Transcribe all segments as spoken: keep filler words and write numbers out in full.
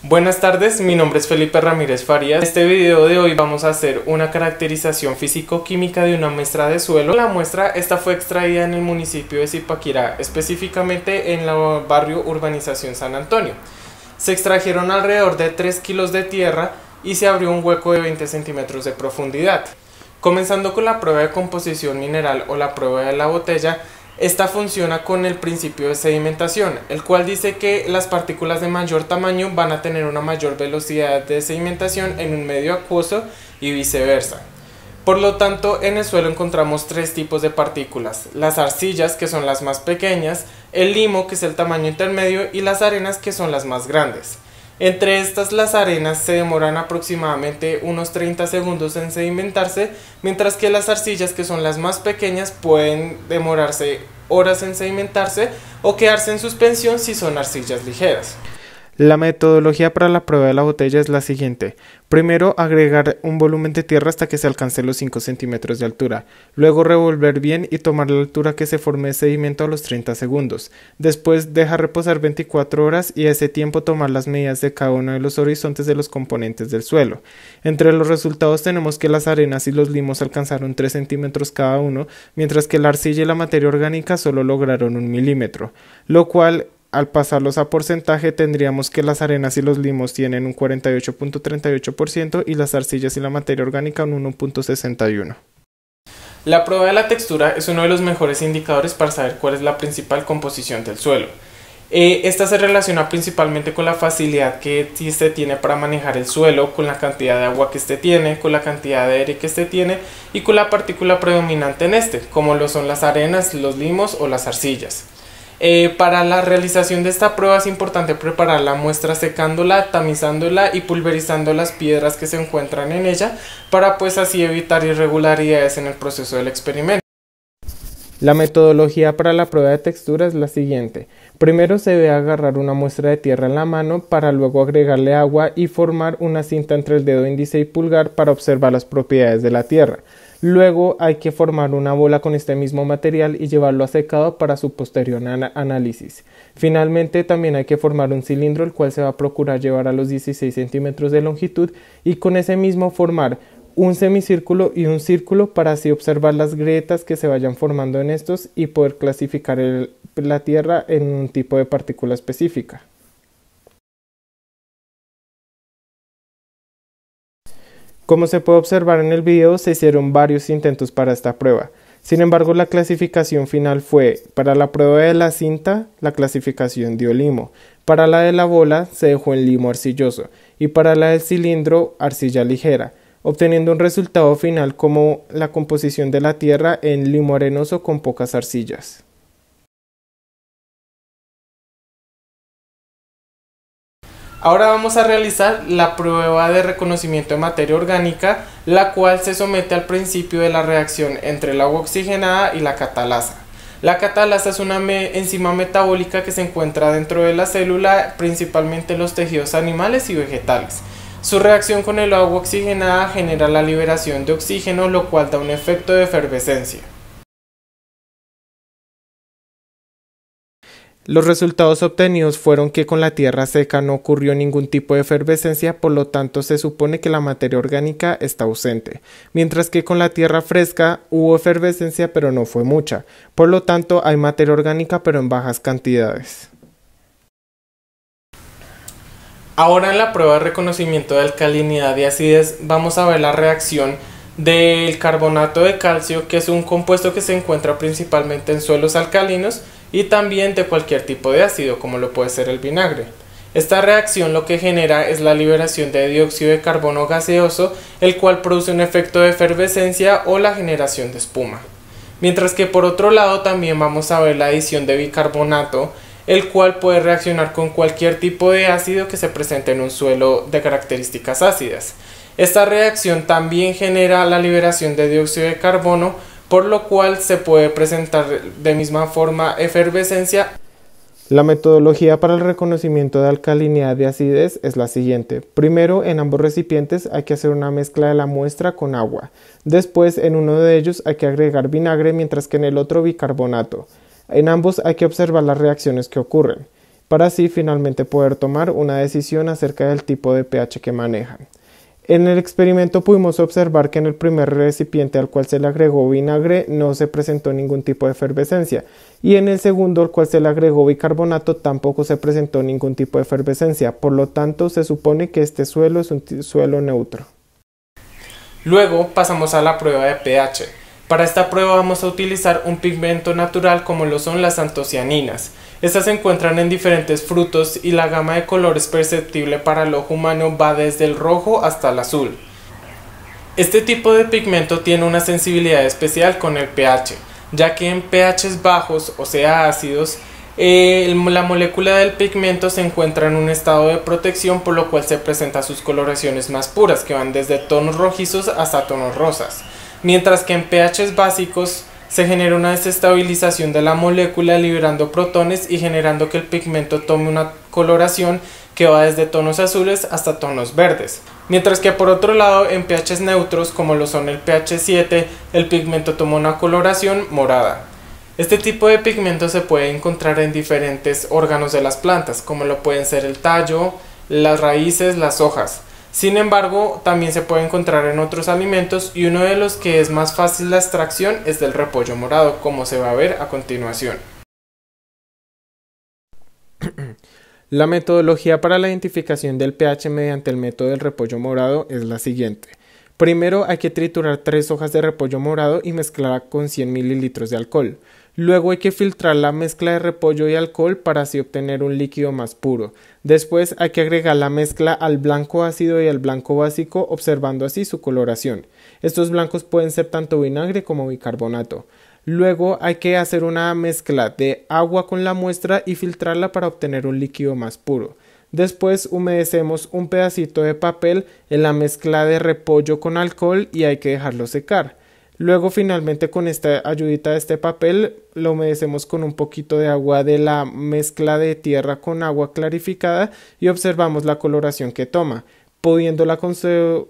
Buenas tardes, mi nombre es Felipe Ramírez Farías. En este video de hoy vamos a hacer una caracterización físico-química de una muestra de suelo. La muestra esta fue extraída en el municipio de Zipaquirá, específicamente en el barrio Urbanización San Antonio. Se extrajeron alrededor de tres kilos de tierra y se abrió un hueco de veinte centímetros de profundidad. Comenzando con la prueba de composición mineral o la prueba de la botella, esta funciona con el principio de sedimentación, el cual dice que las partículas de mayor tamaño van a tener una mayor velocidad de sedimentación en un medio acuoso y viceversa. Por lo tanto, en el suelo encontramos tres tipos de partículas: las arcillas, que son las más pequeñas, el limo, que es el tamaño intermedio, y las arenas, que son las más grandes. Entre estas, las arenas se demoran aproximadamente unos treinta segundos en sedimentarse, mientras que las arcillas, que son las más pequeñas, pueden demorarse horas en sedimentarse o quedarse en suspensión si son arcillas ligeras. La metodología para la prueba de la botella es la siguiente. Primero, agregar un volumen de tierra hasta que se alcance los cinco centímetros de altura. Luego, revolver bien y tomar la altura que se forme de sedimento a los treinta segundos. Después, dejar reposar veinticuatro horas y a ese tiempo tomar las medidas de cada uno de los horizontes de los componentes del suelo. Entre los resultados tenemos que las arenas y los limos alcanzaron tres centímetros cada uno, mientras que la arcilla y la materia orgánica solo lograron un milímetro, lo cual, al pasarlos a porcentaje, tendríamos que las arenas y los limos tienen un cuarenta y ocho punto treinta y ocho por ciento y las arcillas y la materia orgánica un uno punto sesenta y uno por ciento. La prueba de la textura es uno de los mejores indicadores para saber cuál es la principal composición del suelo. Eh, esta se relaciona principalmente con la facilidad que éste tiene para manejar el suelo, con la cantidad de agua que éste tiene, con la cantidad de aire que éste tiene y con la partícula predominante en este, como lo son las arenas, los limos o las arcillas. Eh, para la realización de esta prueba es importante preparar la muestra secándola, tamizándola y pulverizando las piedras que se encuentran en ella para pues así evitar irregularidades en el proceso del experimento. La metodología para la prueba de textura es la siguiente. Primero se debe agarrar una muestra de tierra en la mano para luego agregarle agua y formar una cinta entre el dedo índice y pulgar para observar las propiedades de la tierra. Luego hay que formar una bola con este mismo material y llevarlo a secado para su posterior análisis. Finalmente también hay que formar un cilindro, el cual se va a procurar llevar a los dieciséis centímetros de longitud, y con ese mismo formar un semicírculo y un círculo para así observar las grietas que se vayan formando en estos y poder clasificar el, la tierra en un tipo de partícula específica. Como se puede observar en el video, se hicieron varios intentos para esta prueba. Sin embargo, la clasificación final fue: para la prueba de la cinta, la clasificación dio limo; para la de la bola, se dejó en limo arcilloso; y para la del cilindro, arcilla ligera, obteniendo un resultado final como la composición de la tierra en limo arenoso con pocas arcillas. Ahora vamos a realizar la prueba de reconocimiento de materia orgánica, la cual se somete al principio de la reacción entre el agua oxigenada y la catalasa. La catalasa es una me enzima metabólica que se encuentra dentro de la célula, principalmente en los tejidos animales y vegetales. Su reacción con el agua oxigenada genera la liberación de oxígeno, lo cual da un efecto de efervescencia. Los resultados obtenidos fueron que con la tierra seca no ocurrió ningún tipo de efervescencia, por lo tanto se supone que la materia orgánica está ausente, mientras que con la tierra fresca hubo efervescencia pero no fue mucha, por lo tanto hay materia orgánica pero en bajas cantidades. Ahora en la prueba de reconocimiento de alcalinidad y acidez vamos a ver la reacción del carbonato de calcio, que es un compuesto que se encuentra principalmente en suelos alcalinos, y también de cualquier tipo de ácido, como lo puede ser el vinagre. Esta reacción lo que genera es la liberación de dióxido de carbono gaseoso, el cual produce un efecto de efervescencia o la generación de espuma. Mientras que por otro lado también vamos a ver la adición de bicarbonato, el cual puede reaccionar con cualquier tipo de ácido que se presente en un suelo de características ácidas. Esta reacción también genera la liberación de dióxido de carbono, por lo cual se puede presentar de misma forma efervescencia. La metodología para el reconocimiento de alcalinidad y acidez es la siguiente. Primero, en ambos recipientes hay que hacer una mezcla de la muestra con agua. Después, en uno de ellos hay que agregar vinagre, mientras que en el otro bicarbonato. En ambos hay que observar las reacciones que ocurren. para así finalmente poder tomar una decisión acerca del tipo de pH que manejan. En el experimento pudimos observar que en el primer recipiente al cual se le agregó vinagre no se presentó ningún tipo de efervescencia, y en el segundo al cual se le agregó bicarbonato tampoco se presentó ningún tipo de efervescencia. Por lo tanto, se supone que este suelo es un suelo neutro. Luego pasamos a la prueba de pH. Para esta prueba vamos a utilizar un pigmento natural como lo son las antocianinas. Estas se encuentran en diferentes frutos y la gama de colores perceptible para el ojo humano va desde el rojo hasta el azul. Este tipo de pigmento tiene una sensibilidad especial con el pH, ya que en pHs bajos, o sea ácidos, eh, la molécula del pigmento se encuentra en un estado de protección, por lo cual se presenta sus coloraciones más puras, que van desde tonos rojizos hasta tonos rosas. Mientras que en pHs básicos se genera una desestabilización de la molécula liberando protones y generando que el pigmento tome una coloración que va desde tonos azules hasta tonos verdes. Mientras que por otro lado en pHs neutros como lo son el pH siete, el pigmento toma una coloración morada. Este tipo de pigmento se puede encontrar en diferentes órganos de las plantas, como lo pueden ser el tallo, las raíces, las hojas. Sin embargo, también se puede encontrar en otros alimentos y uno de los que es más fácil la extracción es del repollo morado, como se va a ver a continuación. La metodología para la identificación del pH mediante el método del repollo morado es la siguiente. Primero hay que triturar tres hojas de repollo morado y mezclarla con cien mililitros de alcohol. Luego hay que filtrar la mezcla de repollo y alcohol para así obtener un líquido más puro. Después hay que agregar la mezcla al blanco ácido y al blanco básico, observando así su coloración. Estos blancos pueden ser tanto vinagre como bicarbonato. Luego hay que hacer una mezcla de agua con la muestra y filtrarla para obtener un líquido más puro. Después humedecemos un pedacito de papel en la mezcla de repollo con alcohol y hay que dejarlo secar. Luego finalmente con esta ayudita de este papel lo humedecemos con un poquito de agua de la mezcla de tierra con agua clarificada y observamos la coloración que toma, pudiéndola conservar.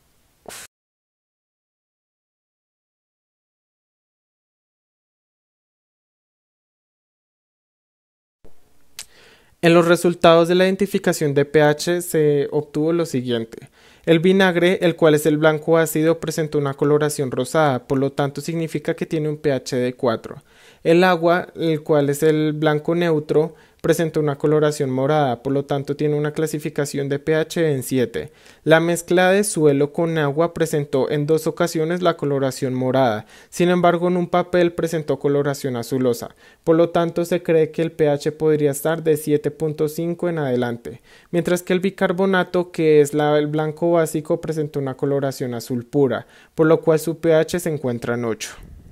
En los resultados de la identificación de pH se obtuvo lo siguiente. El vinagre, el cual es el blanco ácido, presentó una coloración rosada, por lo tanto significa que tiene un pH de cuatro. El agua, el cual es el blanco neutro, presentó una coloración morada, por lo tanto tiene una clasificación de pH en siete. La mezcla de suelo con agua presentó en dos ocasiones la coloración morada, sin embargo en un papel presentó coloración azulosa, por lo tanto se cree que el pH podría estar de siete punto cinco en adelante, mientras que el bicarbonato, que es la, el blanco básico, presentó una coloración azul pura, por lo cual su pH se encuentra en ocho.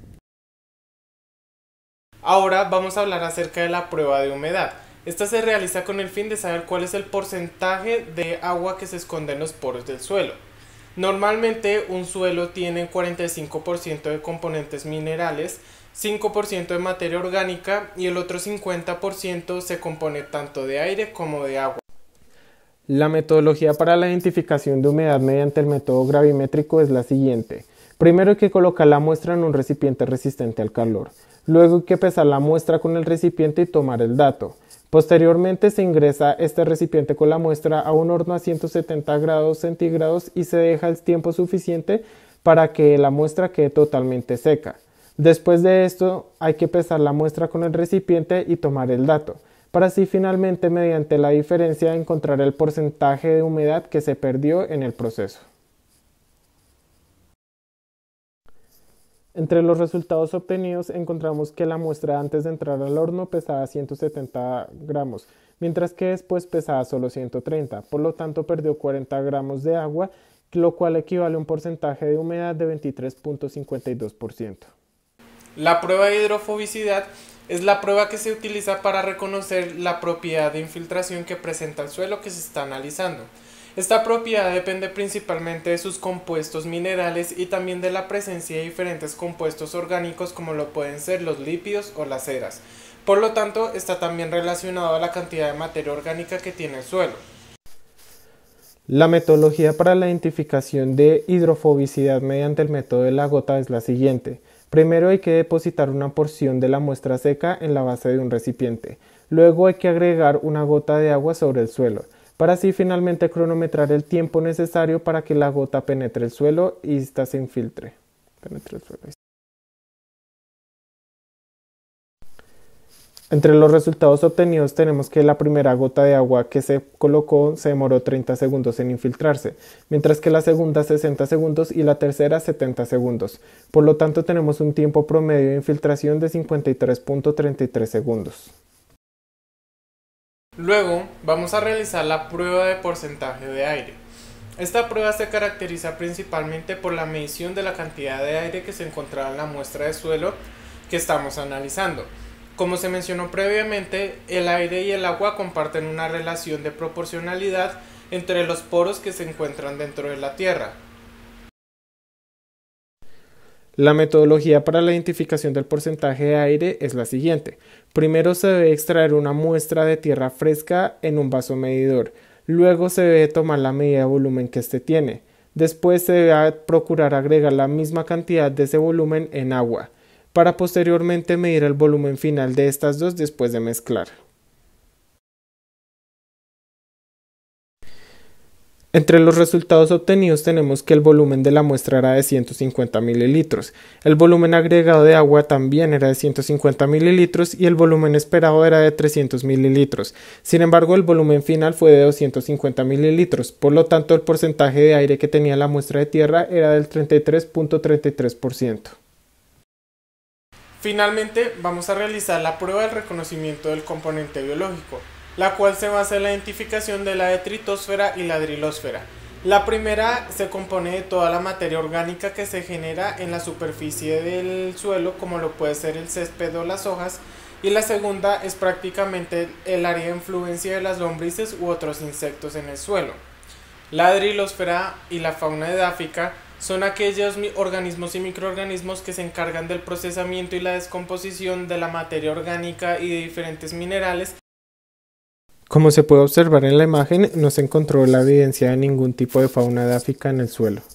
Ahora vamos a hablar acerca de la prueba de humedad. Esta se realiza con el fin de saber cuál es el porcentaje de agua que se esconde en los poros del suelo. Normalmente un suelo tiene cuarenta y cinco por ciento de componentes minerales, cinco por ciento de materia orgánica y el otro cincuenta por ciento se compone tanto de aire como de agua. La metodología para la identificación de humedad mediante el método gravimétrico es la siguiente. Primero hay que colocar la muestra en un recipiente resistente al calor. Luego hay que pesar la muestra con el recipiente y tomar el dato. Posteriormente se ingresa este recipiente con la muestra a un horno a ciento setenta grados centígrados y se deja el tiempo suficiente para que la muestra quede totalmente seca. Después de esto hay que pesar la muestra con el recipiente y tomar el dato, para así finalmente mediante la diferencia encontrar el porcentaje de humedad que se perdió en el proceso. Entre los resultados obtenidos encontramos que la muestra antes de entrar al horno pesaba ciento setenta gramos, mientras que después pesaba solo ciento treinta, por lo tanto perdió cuarenta gramos de agua, lo cual equivale a un porcentaje de humedad de veintitrés punto cincuenta y dos por ciento. La prueba de hidrofobicidad es la prueba que se utiliza para reconocer la propiedad de infiltración que presenta el suelo que se está analizando. Esta propiedad depende principalmente de sus compuestos minerales y también de la presencia de diferentes compuestos orgánicos como lo pueden ser los lípidos o las ceras. Por lo tanto, está también relacionado a la cantidad de materia orgánica que tiene el suelo. La metodología para la identificación de hidrofobicidad mediante el método de la gota es la siguiente. Primero hay que depositar una porción de la muestra seca en la base de un recipiente. Luego hay que agregar una gota de agua sobre el suelo, para así finalmente cronometrar el tiempo necesario para que la gota penetre el suelo y ésta se infiltre. Penetre el suelo. Entre los resultados obtenidos tenemos que la primera gota de agua que se colocó se demoró treinta segundos en infiltrarse, mientras que la segunda sesenta segundos y la tercera setenta segundos. Por lo tanto tenemos un tiempo promedio de infiltración de cincuenta y tres punto treinta y tres segundos. Luego vamos a realizar la prueba de porcentaje de aire. Esta prueba se caracteriza principalmente por la medición de la cantidad de aire que se encontraba en la muestra de suelo que estamos analizando. Como se mencionó previamente, el aire y el agua comparten una relación de proporcionalidad entre los poros que se encuentran dentro de la Tierra. La metodología para la identificación del porcentaje de aire es la siguiente. Primero se debe extraer una muestra de tierra fresca en un vaso medidor. Luego se debe tomar la medida de volumen que éste tiene. Después se debe procurar agregar la misma cantidad de ese volumen en agua, para posteriormente medir el volumen final de estas dos después de mezclar. Entre los resultados obtenidos tenemos que el volumen de la muestra era de ciento cincuenta mililitros, el volumen agregado de agua también era de ciento cincuenta mililitros y el volumen esperado era de trescientos mililitros. Sin embargo, el volumen final fue de doscientos cincuenta mililitros, por lo tanto el porcentaje de aire que tenía la muestra de tierra era del treinta y tres punto treinta y tres por ciento. Finalmente, vamos a realizar la prueba del reconocimiento del componente biológico, la cual se basa en la identificación de la detritosfera y la drilosfera. La primera se compone de toda la materia orgánica que se genera en la superficie del suelo, como lo puede ser el césped o las hojas, y la segunda es prácticamente el área de influencia de las lombrices u otros insectos en el suelo. La drilosfera y la fauna edáfica son aquellos organismos y microorganismos que se encargan del procesamiento y la descomposición de la materia orgánica y de diferentes minerales. Como se puede observar en la imagen, no se encontró la evidencia de ningún tipo de fauna edáfica en el suelo.